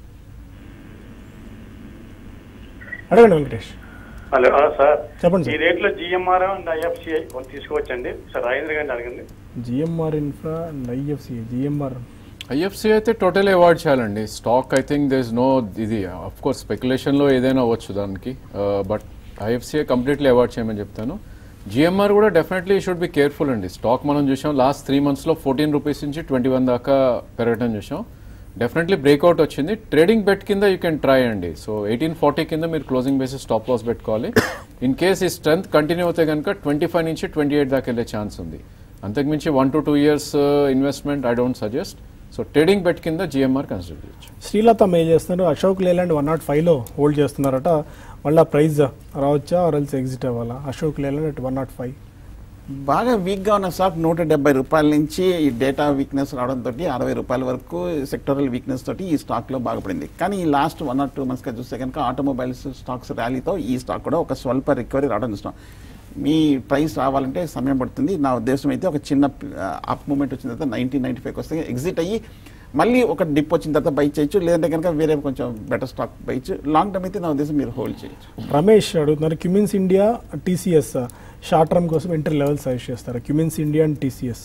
A: అడగండి. వెంకటేష్
L: హలో సార్,
A: చెప్పండి.
L: ఈ రేట్లో జిఎంఆర్ అండ్ ఐఎఫ్సిఐ తీసుకోవచ్చండి సార్? రాజేంద్ర గారిని అడగండి.
A: GMR Infra and IFCI. GMR
B: IFC అయితే టోటల్ అవాయిడ్ చేయాలండి. Stock I think there is no ఇది అఫ్ కోర్స్ స్పెక్యులేషన్లో ఏదైనా అవ్వచ్చు దానికి, బట్ ఐఎఫ్సిఐ కంప్లీట్లీ అవాయిడ్ చేయమని చెప్తాను. జిఎంఆర్ కూడా డెఫినెట్లీ షుడ్ బి కేర్ఫుల్ అండి. స్టాక్ మనం చూసాం లాస్ట్ త్రీ మంత్స్లో ఫోర్టీన్ రూపీస్ నుంచి ట్వంటీ వన్ దాకా పెరగడం చూసాం. డెఫినెట్లీ బ్రేక్అవుట్ వచ్చింది. ట్రేడింగ్ బెట్ కింద యూ కెన్ ట్రై అండి. సో ఎయిటీన్ ఫార్టీ కింద మీరు క్లోజింగ్ బేసిస్ స్టాప్ లాస్ పెట్టుకోవాలి. ఇన్ కేస్ ఈ స్ట్రెంత్ కంటిన్యూ అవుతే కనుక ట్వంటీ ఫైవ్ నుంచి ట్వంటీ ఎయిట్ దాకా వెళ్ళే ఛాన్స్ ఉంది. అంతకుమించి one to two years investment I don't suggest. So trading bet కింద జిఎంఆర్ కన్సిడర్ చేయొచ్చు.
A: శ్రీలత మెయిల్ చేస్తున్నారు. అశోక్ లేలాండ్ వన్ నాట్ ఫైవ్లో హోల్డ్ చేస్తున్నారట. మళ్ళీ ప్రైస్ రావచ్చా ఆర్ ఎల్స్ ఎగ్జిట్ అవ్వాలా? Ashok Leyland at one nought five
C: బాగా వీక్గా ఉన్న స్టాక్ నూట డెబ్బై రూపాయల నుంచి ఈ డేటా వీక్నెస్ రావడంతో అరవై రూపాయల వరకు సెక్టరల్ వీక్నెస్ తోటి ఈ స్టాక్లో బాగుపడింది. కానీ ఈ లాస్ట్ వన్ ఆర్ టూ మంత్స్గా చూస్తే కనుక ఆటోమొబైల్స్ స్టాక్స్ ర్యాలీతో ఈ స్టాక్ కూడా ఒక స్వల్ప రికవరీ రావడం చూస్తాం. మీ ప్రైస్ రావాలంటే సమయం పడుతుంది. నా ఉద్దేశం అయితే ఒక చిన్న అప్ మూమెంట్ వచ్చిన తర్వాత నైన్టీన్ నైన్టీ ఫైవ్కి వస్తే ఎగ్జిట్ అయ్యి మళ్ళీ ఒక డిప్ వచ్చిన తర్వాత బై చేయొచ్చు, లేదంటే కనుక వేరే కొంచెం బెటర్ స్టాక్ బై చేయొచ్చు. లాంగ్ టర్మ్ అయితే నా ఉద్దేశం మీరు హోల్డ్ చేయొచ్చు.
A: రమేష్ అడుగుతున్నారు. Cummins India TCS short term కోసం ఎంట్రీ లెవెల్ సజెస్ట్ చేస్తారు. Cummins India and TCS.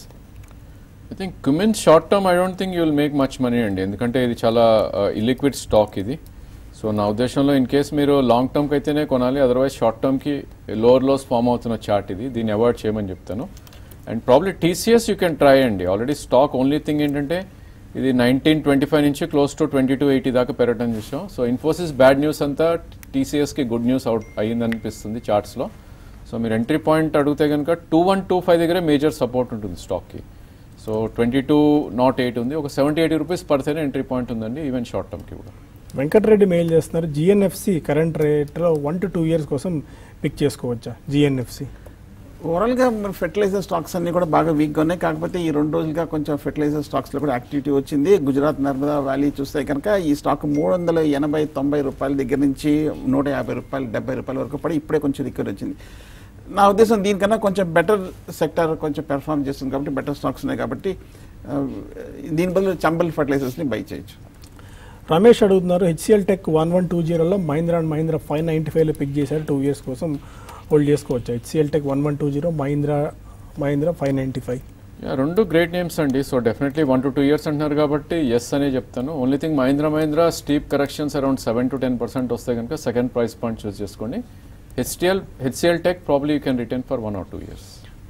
B: I think Cummins short term I don't think you will make much money అండి, ఎందుకంటే ఇది చాలా ఇలిక్విడ్ స్టాక్ ఇది. సో నా ఉద్దేశంలో ఇన్ కేస్ మీరు లాంగ్ టర్మ్కి అయితేనే కొనాలి, అదర్వైజ్ షార్ట్ టర్మ్కి లోవర్ లోస్ ఫామ్ అవుతున్న చార్ట్ ఇది, దీన్ని అవాయిడ్ చేయమని చెప్తాను. And probably TCS you can try అండి. ఆల్రెడీ స్టాక్ ఓన్లీ థింగ్ ఏంటంటే ఇది నైన్టీన్ ట్వంటీ ఫైవ్ నుంచి close to twenty two eighty దాకా పెరగడం చూసాం. సో ఇన్ఫోసిస్ బ్యాడ్ న్యూస్ అంతా టీసీఎస్కి గుడ్ న్యూస్ అవుట్ అయ్యిందనిపిస్తుంది చార్ట్స్లో. సో మీరు ఎంట్రీ పాయింట్ అడిగితే కనుక టూ వన్ టూ ఫైవ్ దగ్గరే మేజర్ సపోర్ట్ ఉంటుంది స్టాక్కి. So twenty two nought eight ఉంది, ఒక సెవెంటీ ఎయిటీ రూపీస్ పడితేనే ఎంట్రీ పాయింట్ ఉందండి ఈవెన్ షార్ట్ టర్మ్కి కూడా.
A: వెంకటరెడ్డి మెయిల్ చేస్తున్నారు. జిఎన్ఎఫ్సి కరెంట్ రేట్లో వన్ టు టూ ఇయర్స్ కోసం పిక్ చేసుకోవచ్చా? జిఎన్ఎఫ్సి
C: ఓవరాల్గా మరి ఫెర్టిలైజర్ స్టాక్స్ అన్ని కూడా బాగా వీక్గా ఉన్నాయి. కాకపోతే ఈ రెండు రోజులుగా కొంచెం ఫెర్టిలైజర్ స్టాక్స్లో కూడా యాక్టివిటీ వచ్చింది. గుజరాత్ నర్మదా వ్యాలీ చూస్తే కనుక ఈ స్టాక్ మూడు వందల ఎనభై తొంభై రూపాయల దగ్గర నుంచి నూట యాభై రూపాయలు డెబ్బై రూపాయల వరకు పడి ఇప్పుడే కొంచెం రికవరీ వచ్చింది. నా ఉద్దేశం దీనికన్నా కొంచెం బెటర్ సెక్టర్ కొంచెం పెర్ఫార్మ్ చేస్తుంది కాబట్టి బెటర్ స్టాక్స్ ఉన్నాయి కాబట్టి దీని బదులు చంబల్ ఫెర్టిలైజర్స్ని బై చేయొచ్చు.
A: రమేష్ అడుగుతున్నారు, HCL Tech one one two జీరోలో Mahindra and Mahindra five ninety ఫైవ్లో పిక్ చేశారు, టూ ఇయర్స్ కోసం హోల్డ్ చేసుకోవచ్చు. HCL Tech one one two zero Mahindra Mahindra five ninety five
B: రెండు గ్రేట్ నేమ్స్ అండి. So definitely one to two years అంటున్నారు కాబట్టి ఎస్ అనే చెప్తాను. Only thing Mahindra Mahindra steep corrections around seven to ten percent వస్తే కనుక సెకండ్ ప్రైస్ పాయింట్ చూస్ చేసుకోండి. HCL HCL tech probably you can return for one or two years.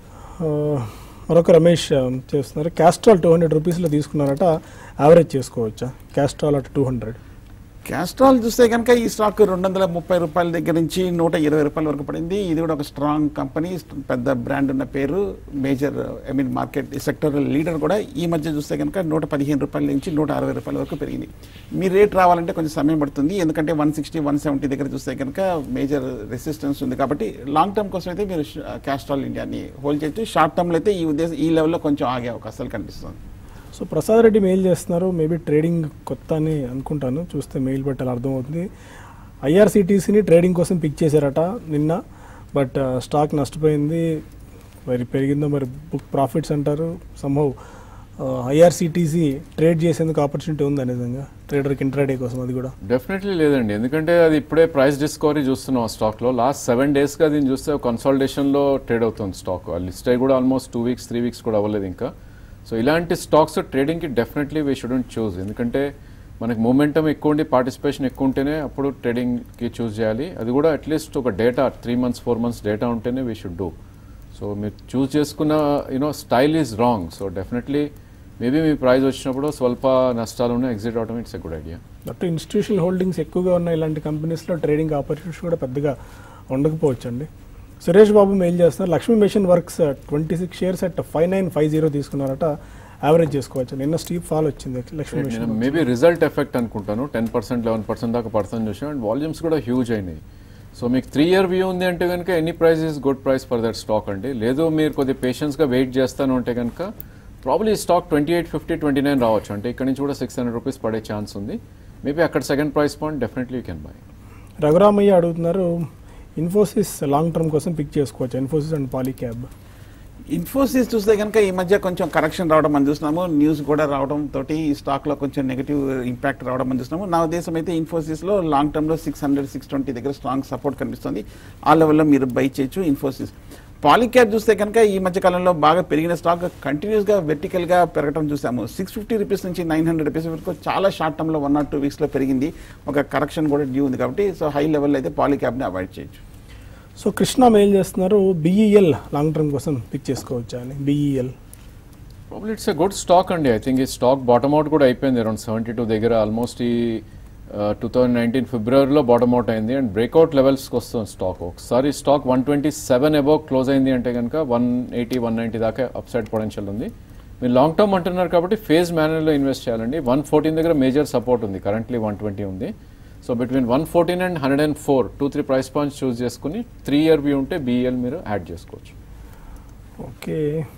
A: మరొక రమేష్ చేస్తున్నారు, క్యాస్ట్రాల్ టూ హండ్రెడ్ రూపీస్లో తీసుకున్నారట, యావరేజ్ చేసుకోవచ్చా Castrol at two hundred?
C: Castrol చూస్తే కనుక ఈ స్టాక్ రెండు వందల ముప్పై రూపాయల దగ్గర నుంచి నూట ఇరవై రూపాయల వరకు పడింది. ఇది కూడా ఒక స్ట్రాంగ్ కంపెనీ, పెద్ద బ్రాండ్ ఉన్న పేరు, major I mean market sector leader కూడా. ఈ మధ్య చూస్తే కనుక నూట పదిహేను రూపాయల నుంచి నూట అరవై రూపాయల వరకు పెరిగింది. మీ రేట్ రావాలంటే కొంచెం సమయం పడుతుంది, ఎందుకంటే వన్ సిక్స్టీ వన్ సెవెంటీ దగ్గర చూస్తే కనుక మేజర్ రెసిస్టెన్స్ ఉంది. కాబట్టి లాంగ్ టర్మ్ కోసం అయితే మీరు క్యాస్ట్రాల్ ఇండియాని హోల్డ్ చేయొచ్చు. షార్ట్ టర్మ్లో అయితే ఈ ఉద్దేశం ఈ లెవెల్లో కొంచెం ఆగే అవకాశాలు కనిపిస్తుంది.
A: సో ప్రసాద్ రెడ్డి మెయిల్ చేస్తున్నారు, మేబీ ట్రేడింగ్ కొత్త అని అనుకుంటాను, చూస్తే మెయిల్ పెట్టాలి అర్థమవుతుంది. ఐఆర్సిటీసీని ట్రేడింగ్ కోసం పిక్ చేశారట నిన్న, బట్ స్టాక్ నష్టపోయింది. మరి పెరిగిందో మరి బుక్ ప్రాఫిట్స్ అంటారు. సంహౌ ఐఆర్సిటీసీ ట్రేడ్ చేసేందుకు ఆపర్చునిటీ ఉందా నిజంగా ట్రేడర్కి ఇంట్రాడే కోసం? అది కూడా
B: డెఫినెట్లీ లేదండి, ఎందుకంటే అది ఇప్పుడే ప్రైస్ డిస్కవరీ చూస్తున్నాం ఆ స్టాక్లో. లాస్ట్ సెవెన్ డేస్గా దీన్ని చూస్తే కన్సాలిడేషన్లో ట్రేడ్ అవుతుంది స్టాక్. లిస్ట్ అయి కూడా almost two weeks three weeks కూడా అవ్వలేదు ఇంకా. సో ఇలాంటి స్టాక్స్ ట్రేడింగ్కి డెఫినెట్లీ వీ షుడెంట్ చూస్, ఎందుకంటే మనకి మూమెంటం ఎక్కువ ఉండి పార్టిసిపేషన్ ఎక్కువ ఉంటేనే అప్పుడు ట్రేడింగ్కి చూస్ చేయాలి. అది కూడా అట్లీస్ట్ ఒక data three months four months data ఉంటేనే వీ షుడ్ డూ. సో మీరు చూస్ చేసుకున్న you know style is wrong. So definitely maybe మీ ప్రైస్ వచ్చినప్పుడు స్వల్ప నష్టాలు ఉన్నాయి, ఎగ్జిట్ అవడం it's a good idea.
A: But institutional holdings ఎక్కువగా ఉన్న ఇలాంటి కంపెనీస్లో ట్రేడింగ్ ఆపర్చునిటీస్ కూడా పెద్దగా ఉండకపోవచ్చు అండి. సురేష్ బాబు మెయిల్ చేస్తున్నారు, Lakshmi Machine Works twenty six shares at five nine five zero తీసుకున్నారట, యావరేజ్ చేసుకోవచ్చు. నిన్న స్టీప్ ఫాల్ వచ్చింది Lakshmi Machine.
B: Maybe result effect అనుకుంటాను, టెన్ పర్సెంట్ లెవెన్ పర్సెంట్ దాకా పడుతుంది చూసాం. అండ్ వాల్యూమ్స్ కూడా హ్యూజ్ అయినాయి. సో మీకు త్రీ ఇయర్ వ్యూ ఉంది అంటే కనుక any price is good price for that stock అండి. లేదు మీరు కొద్దిగా పేషెన్స్గా వెయిట్ చేస్తాను అంటే కనుక probably stock twenty eight fifty twenty nine రావచ్చు. అంటే ఇక్కడ నుంచి కూడా సిక్స్ హండ్రెడ్ రూపీస్ పడే ఛాన్స్ ఉంది. మేబీ అక్కడ second price point definitely you can buy.
A: Raghuramaiah అడుగుతున్నారు, ఇన్ఫోసిస్ లాంగ్ టర్మ్ కోసం పిక్ చేసుకోవచ్చు, ఇన్ఫోసిస్ అండ్ పాలీక్యాబ్.
C: ఇన్ఫోసిస్ చూస్తే కనుక ఈ మధ్య కొంచెం కరెక్షన్ రావడం మనం చూస్తున్నాము, న్యూస్ కూడా రావడం తోటి ఈ స్టాక్లో కొంచెం నెగిటివ్ ఇంపాక్ట్ రావడం మనం చూస్తున్నాము. నా ఉద్దేశం అయితే ఇన్ఫోసిస్లో లాంగ్ టర్మ్లో సిక్స్ హండ్రెడ్ సిక్స్ ట్వంటీ దగ్గర స్ట్రాంగ్ సపోర్ట్ కనిపిస్తుంది. ఆ లెవెల్లో మీరు బై చేయొచ్చు ఇన్ఫోసిస్. పాలీక్యాబ్ చూస్తే కనుక ఈ మధ్య కాలంలో బాగా పెరిగిన స్టాక్, కంటిన్యూస్గా వెర్టికల్గా పెరగడం చూసాము. సిక్స్ ఫిఫ్టీ రూపీస్ నుంచి నైన్ హండ్రెడ్ రూపీస్ వరకు చాలా షార్ట్ టర్మ్లో వన్ ఆర్ టూ వీక్స్లో పెరిగింది. ఒక కరెక్షన్ కూడా డ్యూ ఉంది కాబట్టి సో హై లెవెల్లో అయితే పాలీక్యాబ్ని అవాయిడ్ చేయొచ్చు.
A: సో కృష్ణ మెయిల్ చేస్తున్నారు, బీఈఎల్ లాంగ్ టర్మ్ కోసం పిక్ చేసుకోవచ్చా అని. BEL
B: probably it's a good stock అండి. ఐ థింక్ ఈ స్టాక్ బాటమ్ అవుట్ కూడా అయిపోయింది అరౌండ్ సెవెంటీ టూ దగ్గర. ఆల్మోస్ట్ ఈ టూ థౌజండ్ నైన్టీన్ ఫిబ్రవరిలో బాటమ్ అవుట్ అయింది అండ్ బ్రేక్అవుట్ లెవెల్స్కి వస్తుంది స్టాక్. ఒకసారి stock one twenty seven above close అయింది అంటే కనుక వన్ ఎయిటీ వన్ నైంటీ దాకా అప్ సైడ్ పొటెన్షియల్ ఉంది. మీరు లాంగ్ టర్మ్ అంటున్నారు కాబట్టి ఫేజ్ మేనర్లో ఇన్వెస్ట్ చేయాలండి. వన్ ఫోర్టీన్ దగ్గర మేజర్ సపోర్ట్ ఉంది, కరెంట్లీ వన్ ట్వంటీ ఉంది. So between one fourteen and hundred and four two three price points choose చేసుకుని త్రీ ఇయర్ వ్యూ ఉంటే బీఈఎల్ మీరు యాడ్ చేసుకోవచ్చు.
A: ఓకే,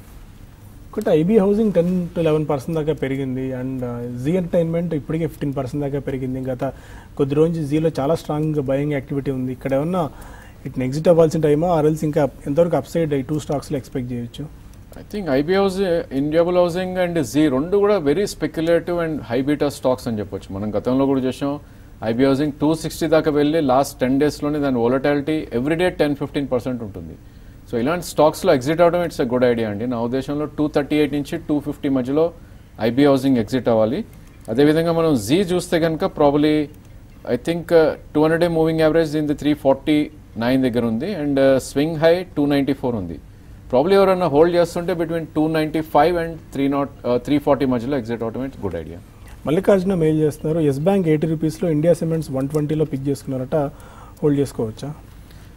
A: ఒకటి IB Housing ten to eleven percent దాకా పెరిగింది అండ్ జీ ఎంటర్టైన్మెంట్ ఇప్పటికే ఫిఫ్టీన్ పర్సెంట్ దాకా పెరిగింది. గత కొద్ది రోజు జీలో చాలా స్ట్రాంగ్ బయింగ్ యాక్టివిటీ ఉంది. ఇక్కడ ఏమన్నా ఇట్ని ఎగ్జిట్ అవ్వాల్సిన టైమా ఆర్ఎల్స్ ఇంకా ఎంతవరకు అప్ సైడ్ ఈ టూ స్టాక్స్లో ఎక్స్పెక్ట్ చేయొచ్చు?
B: I think IB Housing, Indiabull Housing and Zee రెండు కూడా very speculative and high beta stocks అని చెప్పొచ్చు. మనం గతంలో కూడా చూసాం ఐబీ హౌసింగ్ టూ సిక్స్టీ దాకా వెళ్ళి లాస్ట్ టెన్ డేస్లోనే దాని volatility everyday ten fifteen percent ఉంటుంది. సో ఇలాంటి స్టాక్స్లో ఎగ్జిట్ అవ్వడం ఇట్స్ ఎ గుడ్ ఐడియా అండి. నా ఉద్దేశంలో టూ థర్టీ ఎయిట్ నుంచి టూ ఫిఫ్టీ మధ్యలో ఐబీ హౌసింగ్ ఎగ్జిట్ అవ్వాలి. అదేవిధంగా మనం జీ చూస్తే కనుక probably I think two hundred day moving average దీని త్రీ ఫార్టీ నైన్ దగ్గర ఉంది and swing high two ninety four ఉంది. ప్రాబ్లీ ఎవరైనా హోల్డ్ చేస్తుంటే between two ninety five and three nought three forty మధ్యలో ఎగ్జిట్ అవడం it's good idea.
A: Mallikarjuna mail చేస్తున్నారు, ఎస్ బ్యాంక్ ఎయిటీ రూపీస్లో ఇండియా సిమెంట్స్ వన్ ట్వంటీలో పిక్ చేసుకున్నారట, హోల్డ్ చేసుకోవచ్చా?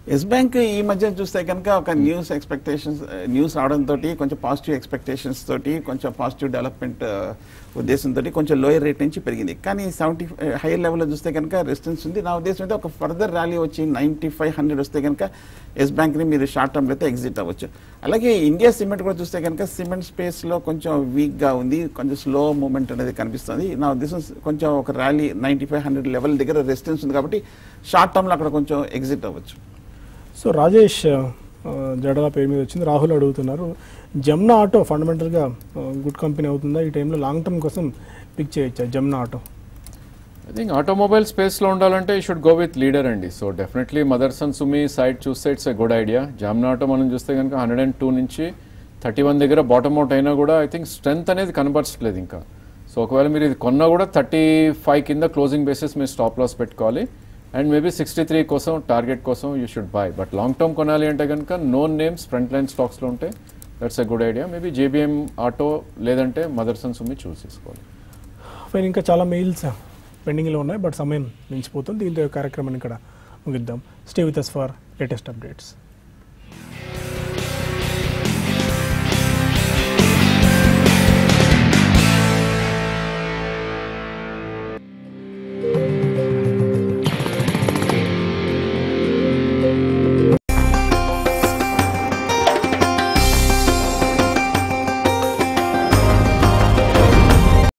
C: ఎస్ బ్యాంక్ ఈ మధ్య చూస్తే కనుక ఒక న్యూస్ ఎక్స్పెక్టేషన్స్ న్యూస్ రావడంతో కొంచెం పాజిటివ్ ఎక్స్పెక్టేషన్స్ తోటి కొంచెం పాజిటివ్ డెవలప్మెంట్ ఉద్దేశంతో కొంచెం లోయర్ రేట్ నుంచి పెరిగింది. కానీ సెవెంటీ హైయర్ లెవెల్లో చూస్తే కనుక రెసిస్టెన్స్ ఉంది. నా ఉద్దేశం అయితే ఒక ఫర్దర్ ర్యాలీ వచ్చి నైంటీ ఫైవ్ హండ్రెడ్ వస్తే కనుక ఎస్ బ్యాంక్ని మీరు షార్ట్ టర్మ్లో అయితే ఎగ్జిట్ అవ్వచ్చు. అలాగే ఇండియా సిమెంట్ కూడా చూస్తే కనుక సిమెంట్ స్పేస్లో కొంచెం వీక్గా ఉంది, కొంచెం స్లో మూమెంట్ అనేది కనిపిస్తుంది. నా ఉద్దేశం కొంచెం ఒక rally ninety five hundred level దగ్గర రెసిస్టెన్స్ ఉంది కాబట్టి షార్ట్ టర్మ్లో అక్కడ కొంచెం ఎగ్జిట్ అవ్వచ్చు.
A: సో రాజేష్ జడల పేరు మీద వచ్చింది. రాహుల్ అడుగుతున్నారు, జమ్నా ఆటో ఫండమెంటల్గా గుడ్ కంపెనీ అవుతుందా, ఈ టైంలో లాంగ్ టర్మ్ కోసం పిక్ చేయొచ్చా Jamna Auto?
B: I think automobile స్పేస్లో ఉండాలంటే you should go with leader అండి. So definitely Motherson Sumi side చూస్తే it's a good idea. Jamna Auto మనం చూస్తే కనుక హండ్రెడ్ అండ్ టూ నుంచి థర్టీ వన్ దగ్గర బాటమ్ అవుట్ అయినా కూడా ఐ థింక్ స్ట్రెంత్ అనేది కనపరచట్లేదు ఇంకా. సో ఒకవేళ మీరు ఇది కొన్నా కూడా థర్టీ ఫైవ్ కింద క్లోజింగ్ బేసిస్ మీరు స్టాప్ లాస్ పెట్టుకోవాలి. అండ్ మేబీ సిక్స్టీ త్రీ కోసం టార్గెట్ కోసం you should buy. But long term కొనాలి అంటే కనుక నోన్ నేమ్స్ ఫ్రంట్ లైన్ స్టాక్స్లో ఉంటే that's a good idea. Maybe JBM Auto లేదంటే మదర్సన్ సుమి చూస్ చేసుకోవాలి.
A: ఫైన్, ఇంకా చాలా మెయిల్స్ పెండింగ్లో ఉన్నాయి, బట్ సమయం మించిపోతుంది. దీంతో కార్యక్రమాన్ని ఇక్కడ ముగిద్దాం. Stay with us for latest updates.